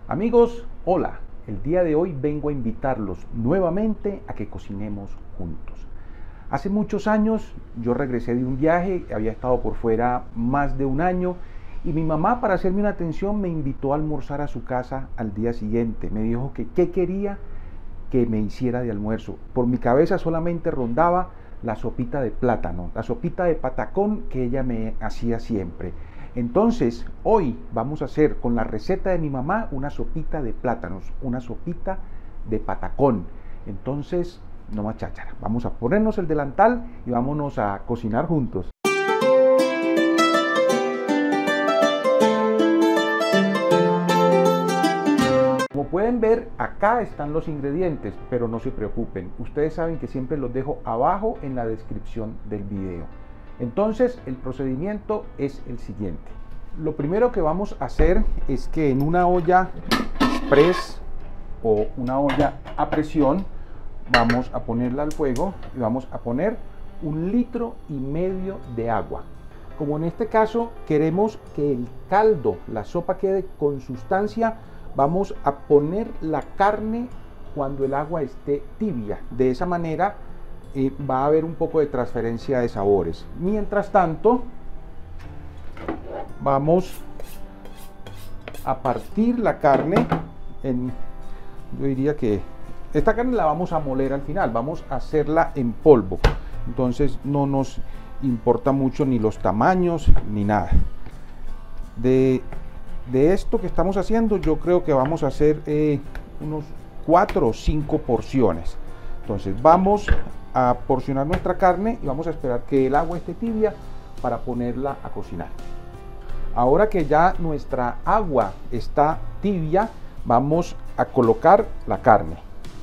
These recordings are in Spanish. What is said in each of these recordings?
Amigos, hola. El día de hoy vengo a invitarlos nuevamente a que cocinemos juntos. Hace muchos años yo regresé de un viaje, había estado por fuera más de un año y mi mamá, para hacerme una atención, me invitó a almorzar a su casa al día siguiente. Me dijo que qué quería que me hiciera de almuerzo. Por mi cabeza solamente rondaba la sopita de plátano, la sopita de patacón que ella me hacía siempre. Entonces, hoy vamos a hacer con la receta de mi mamá una sopita de plátanos, una sopita de patacón. Entonces, no más cháchara, vamos a ponernos el delantal y vámonos a cocinar juntos. Como pueden ver, acá están los ingredientes, pero no se preocupen, ustedes saben que siempre los dejo abajo en la descripción del video. Entonces, el procedimiento es el siguiente. Lo primero que vamos a hacer es que en una olla express o una olla a presión, vamos a ponerla al fuego y vamos a poner 1,5 litros de agua. Como en este caso queremos que el caldo, la sopa quede con sustancia, vamos a poner la carne cuando el agua esté tibia. De esa manera va a haber un poco de transferencia de sabores. Mientras tanto, vamos a partir la carne yo diría que esta carne la vamos a moler al final, vamos a hacerla en polvo. Entonces no nos importa mucho ni los tamaños ni nada. De esto que estamos haciendo, yo creo que vamos a hacer unos 4 o 5 porciones. Entonces vamos a porcionar nuestra carne y vamos a esperar que el agua esté tibia para ponerla a cocinar. Ahora que ya nuestra agua está tibia, vamos a colocar la carne.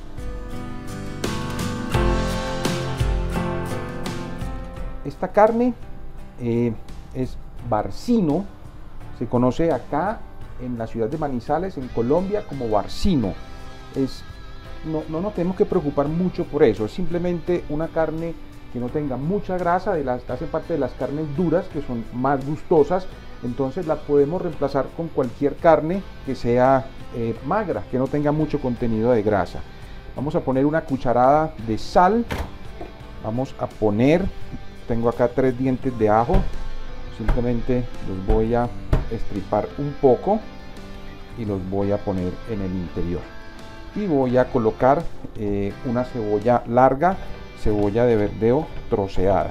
Esta carne es barcino, se conoce acá en la ciudad de Manizales, en Colombia, como barcino. No nos tenemos que preocupar mucho por eso, es simplemente una carne que no tenga mucha grasa, hace parte de las carnes duras que son más gustosas. Entonces la podemos reemplazar con cualquier carne que sea magra, que no tenga mucho contenido de grasa. Vamos a poner una cucharada de sal, vamos a poner, tengo acá 3 dientes de ajo, simplemente los voy a estripar un poco y los voy a poner en el interior. Y voy a colocar una cebolla larga, cebolla de verdeo troceada.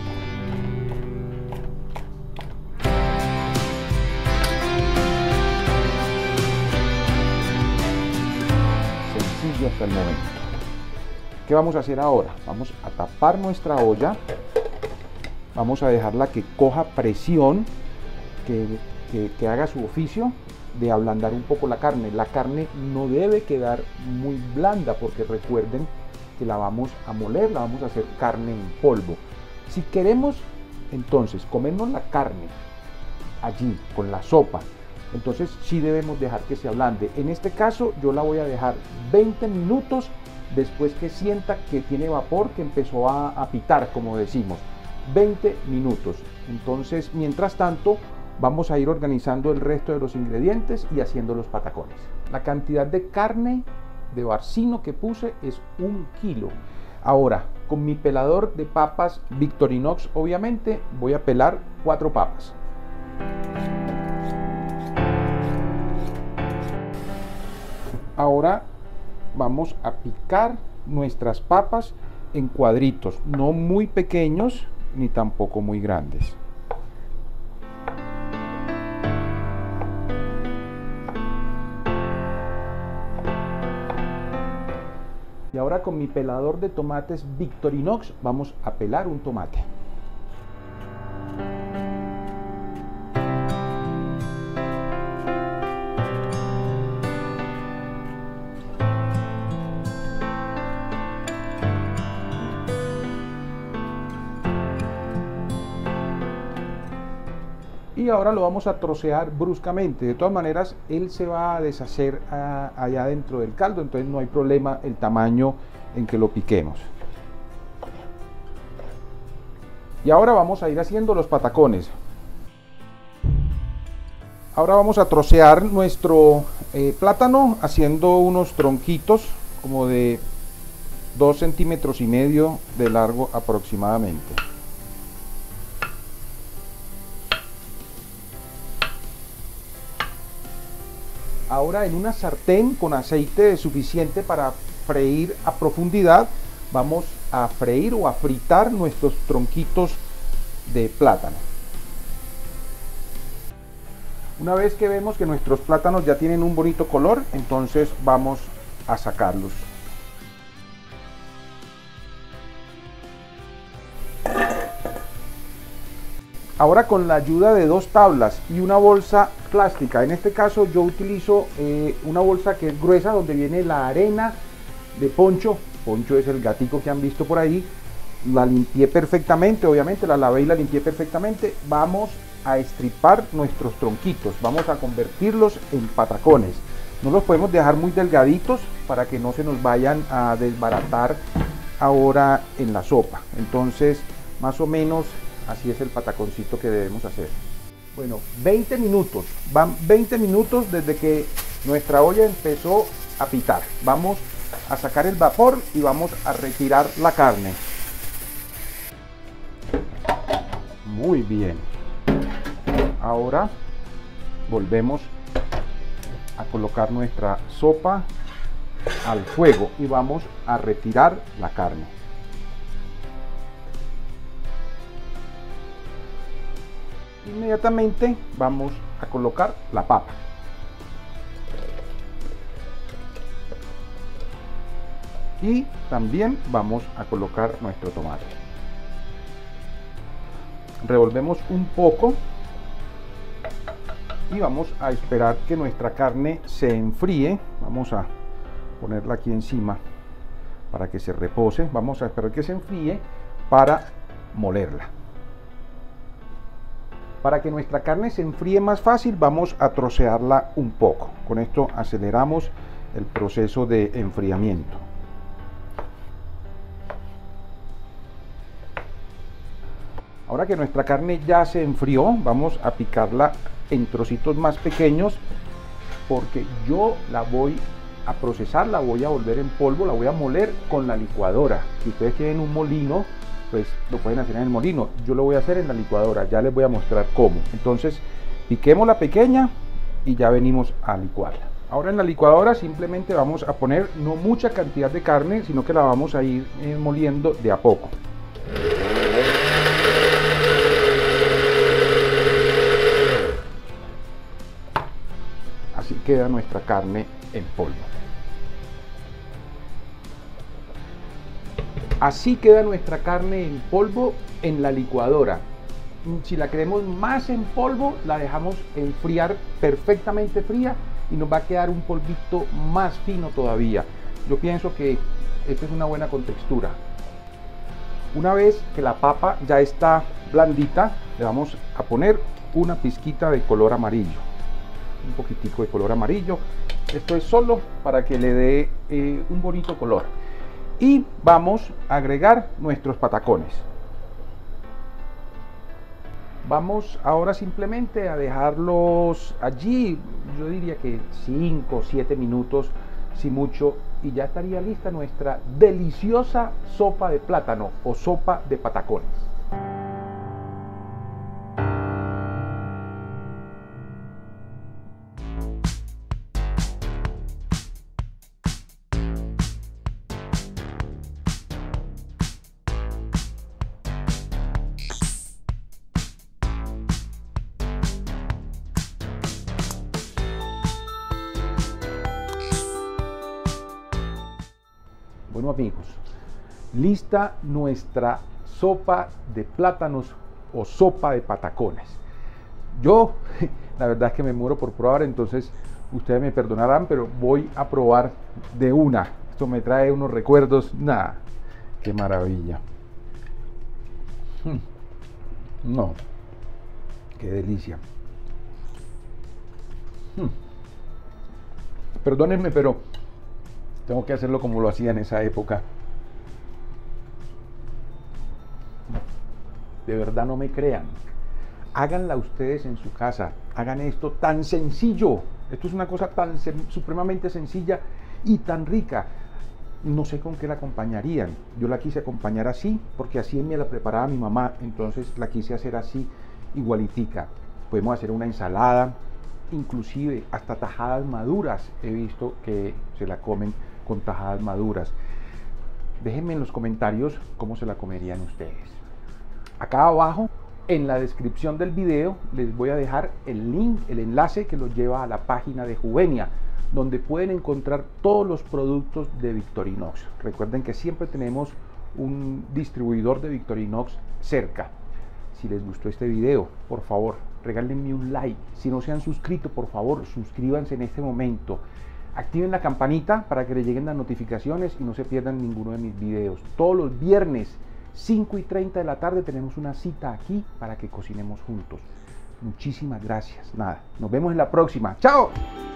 Sencillo hasta el momento. ¿Qué vamos a hacer ahora? Vamos a tapar nuestra olla, vamos a dejarla que coja presión, que haga su oficio de ablandar un poco la carne. La carne no debe quedar muy blanda porque recuerden que la vamos a moler, la vamos a hacer carne en polvo. Si queremos entonces comernos la carne allí con la sopa, entonces sí debemos dejar que se ablande. En este caso yo la voy a dejar 20 minutos después que sienta que tiene vapor, que empezó a pitar, como decimos. 20 minutos. Entonces, mientras tanto, vamos a ir organizando el resto de los ingredientes y haciendo los patacones. La cantidad de carne de barcino que puse es 1 kilo. Ahora, con mi pelador de papas Victorinox, obviamente voy a pelar 4 papas. Ahora vamos a picar nuestras papas en cuadritos, no muy pequeños ni tampoco muy grandes. Y ahora con mi pelador de tomates Victorinox vamos a pelar un tomate. Y ahora lo vamos a trocear bruscamente. De todas maneras, él se va a deshacer allá dentro del caldo, entonces no hay problema el tamaño en que lo piquemos. Y ahora vamos a ir haciendo los patacones. Ahora vamos a trocear nuestro plátano haciendo unos tronquitos como de 2,5 centímetros de largo aproximadamente. Ahora en una sartén con aceite suficiente para freír a profundidad, vamos a freír o a fritar nuestros tronquitos de plátano. Una vez que vemos que nuestros plátanos ya tienen un bonito color, entonces vamos a sacarlos. Ahora con la ayuda de 2 tablas y una bolsa plástica, en este caso yo utilizo una bolsa que es gruesa donde viene la arena de Poncho. Poncho es el gatico que han visto por ahí. La limpié perfectamente, obviamente la lavé y la limpié perfectamente. Vamos a estripar nuestros tronquitos, vamos a convertirlos en patacones. No los podemos dejar muy delgaditos para que no se nos vayan a desbaratar ahora en la sopa. Entonces más o menos así es el pataconcito que debemos hacer. Bueno, 20 minutos, van 20 minutos desde que nuestra olla empezó a pitar. Vamos a sacar el vapor y vamos a retirar la carne. Muy bien. Ahora volvemos a colocar nuestra sopa al fuego y vamos a retirar la carne. Inmediatamente vamos a colocar la papa. Y también vamos a colocar nuestro tomate. Revolvemos un poco y vamos a esperar que nuestra carne se enfríe. Vamos a ponerla aquí encima para que se repose. Vamos a esperar que se enfríe para molerla. Para que nuestra carne se enfríe más fácil, vamos a trocearla un poco. Con esto aceleramos el proceso de enfriamiento. Ahora que nuestra carne ya se enfrió, vamos a picarla en trocitos más pequeños porque yo la voy a procesar, la voy a volver en polvo, la voy a moler con la licuadora. Si ustedes tienen un molino, pues lo pueden hacer en el molino. Yo lo voy a hacer en la licuadora, ya les voy a mostrar cómo. Entonces piquemos la pequeña y ya venimos a licuarla. Ahora en la licuadora simplemente vamos a poner no mucha cantidad de carne, sino que la vamos a ir moliendo de a poco. Así queda nuestra carne en polvo. Así queda nuestra carne en polvo en la licuadora. Si la queremos más en polvo, la dejamos enfriar perfectamente fría y nos va a quedar un polvito más fino todavía. Yo pienso que esta es una buena contextura. Una vez que la papa ya está blandita, le vamos a poner una pizquita de color amarillo. Un poquitico de color amarillo. Esto es solo para que le dé un bonito color. Y vamos a agregar nuestros patacones. Vamos ahora simplemente a dejarlos allí, yo diría que 5 o 7 minutos, si mucho, y ya estaría lista nuestra deliciosa sopa de plátano o sopa de patacones. Bueno amigos, lista nuestra sopa de plátanos o sopa de patacones. Yo, la verdad es que me muero por probar, entonces ustedes me perdonarán, pero voy a probar de una. Esto me trae unos recuerdos, nada, qué maravilla. No, qué delicia. Perdónenme, pero tengo que hacerlo como lo hacía en esa época. De verdad no me crean. Háganla ustedes en su casa, hagan esto tan sencillo. Esto es una cosa tan supremamente sencilla y tan rica. No sé con qué la acompañarían. Yo la quise acompañar así, porque así me la preparaba mi mamá, entonces la quise hacer así, igualitica. Podemos hacer una ensalada, inclusive hasta tajadas maduras. He visto que se la comen con tajadas maduras. Déjenme en los comentarios cómo se la comerían ustedes. Acá abajo, en la descripción del video, les voy a dejar el link, el enlace que los lleva a la página de Juvenia, donde pueden encontrar todos los productos de Victorinox. Recuerden que siempre tenemos un distribuidor de Victorinox cerca. Si les gustó este video, por favor, regálenme un like. Si no se han suscrito, por favor, suscríbanse en este momento. Activen la campanita para que les lleguen las notificaciones y no se pierdan ninguno de mis videos. Todos los viernes, 5:30 de la tarde, tenemos una cita aquí para que cocinemos juntos. Muchísimas gracias. Nada, nos vemos en la próxima. ¡Chao!